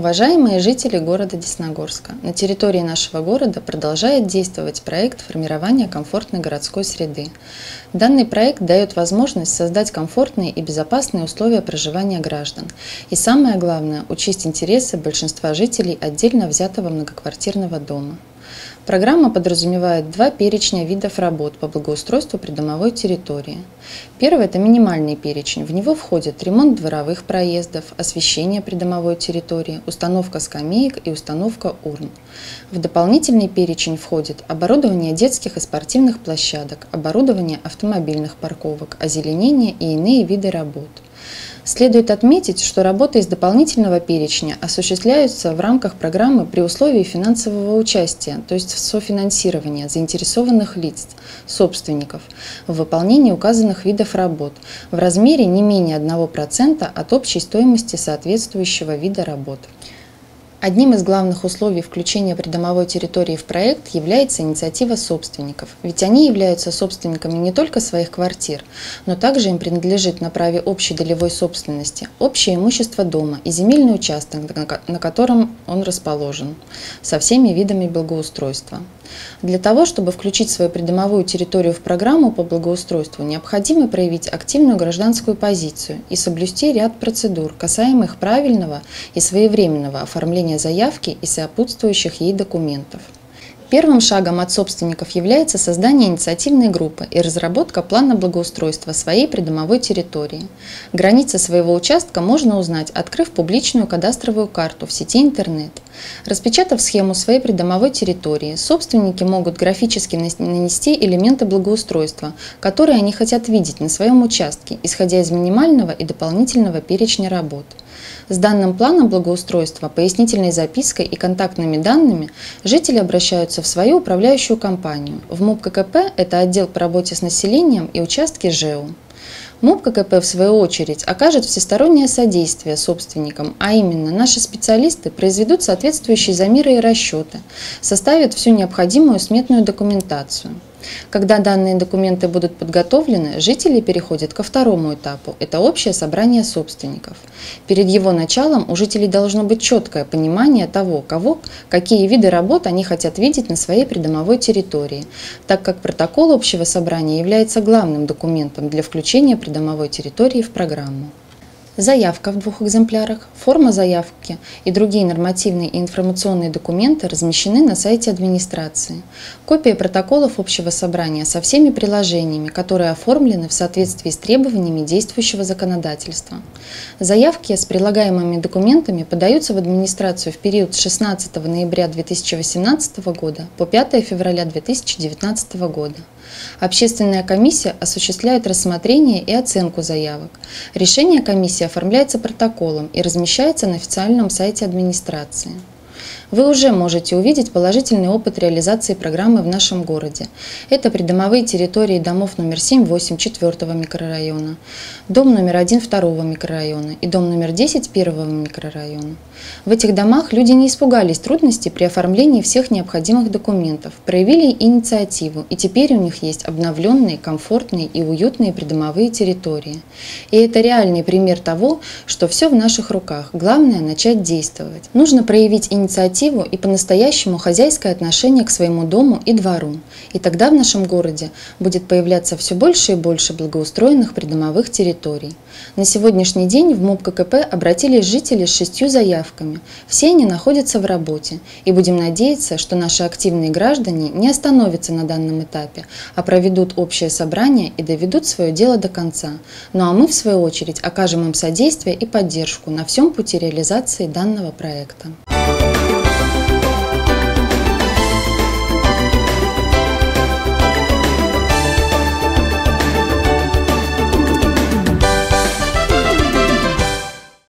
Уважаемые жители города Десногорска, на территории нашего города продолжает действовать проект формирования комфортной городской среды. Данный проект дает возможность создать комфортные и безопасные условия проживания граждан. И самое главное – учесть интересы большинства жителей отдельно взятого многоквартирного дома. Программа подразумевает два перечня видов работ по благоустройству придомовой территории. Первый – это минимальный перечень. В него входит ремонт дворовых проездов, освещение придомовой территории, установка скамеек и установка урн. В дополнительный перечень входит оборудование детских и спортивных площадок, оборудование автомобильных парковок, озеленение и иные виды работ. Следует отметить, что работы из дополнительного перечня осуществляются в рамках программы при условии финансового участия, то есть софинансирования заинтересованных лиц, собственников, в выполнении указанных видов работ в размере не менее 1% от общей стоимости соответствующего вида работ. Одним из главных условий включения придомовой территории в проект является инициатива собственников, ведь они являются собственниками не только своих квартир, но также им принадлежит на праве общей долевой собственности общее имущество дома и земельный участок, на котором он расположен, со всеми видами благоустройства. Для того, чтобы включить свою придомовую территорию в программу по благоустройству, необходимо проявить активную гражданскую позицию и соблюсти ряд процедур, касаемых правильного и своевременного оформления заявки и сопутствующих ей документов. Первым шагом от собственников является создание инициативной группы и разработка плана благоустройства своей придомовой территории. Границы своего участка можно узнать, открыв публичную кадастровую карту в сети интернет. Распечатав схему своей придомовой территории, собственники могут графически нанести элементы благоустройства, которые они хотят видеть на своем участке, исходя из минимального и дополнительного перечня работ. С данным планом благоустройства, пояснительной запиской и контактными данными жители обращаются в свою управляющую компанию. В МУП ККП – это отдел по работе с населением и участки ЖЭУ. МУП ККП, в свою очередь, окажет всестороннее содействие собственникам, а именно наши специалисты произведут соответствующие замеры и расчеты, составят всю необходимую сметную документацию. Когда данные документы будут подготовлены, жители переходят ко второму этапу – это общее собрание собственников. Перед его началом у жителей должно быть четкое понимание того, какие виды работ они хотят видеть на своей придомовой территории, так как протокол общего собрания является главным документом для включения придомовой территории в программу. Заявка в 2 экземплярах, форма заявки и другие нормативные и информационные документы размещены на сайте администрации. Копия протоколов общего собрания со всеми приложениями, которые оформлены в соответствии с требованиями действующего законодательства. Заявки с прилагаемыми документами подаются в администрацию в период с 16 ноября 2018 года по 5 февраля 2019 года. Общественная комиссия осуществляет рассмотрение и оценку заявок. Решение комиссии оформляется протоколом и размещается на официальном сайте администрации. Вы уже можете увидеть положительный опыт реализации программы в нашем городе. Это придомовые территории домов номер 7-8 4 микрорайона, дом номер 1 2 микрорайона и дом номер 10 1 микрорайона. В этих домах люди не испугались трудностей при оформлении всех необходимых документов, проявили инициативу, и теперь у них есть обновленные, комфортные и уютные придомовые территории. И это реальный пример того, что все в наших руках, главное начать действовать. Нужно проявить инициативу и по-настоящему хозяйское отношение к своему дому и двору. И тогда в нашем городе будет появляться все больше и больше благоустроенных придомовых территорий. На сегодняшний день в МУП ККП обратились жители с 6 заявками. Все они находятся в работе. И будем надеяться, что наши активные граждане не остановятся на данном этапе, а проведут общее собрание и доведут свое дело до конца. Ну а мы, в свою очередь, окажем им содействие и поддержку на всем пути реализации данного проекта.